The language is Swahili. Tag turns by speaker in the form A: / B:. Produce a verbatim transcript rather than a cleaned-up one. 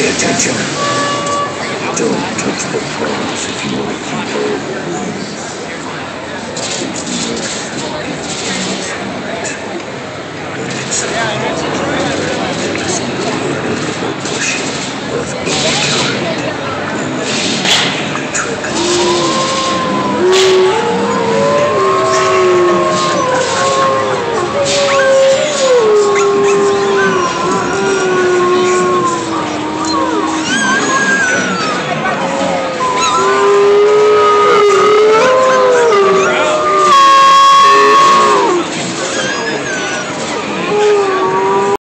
A: Pay attention. Don't touch the cross if you want to keep over.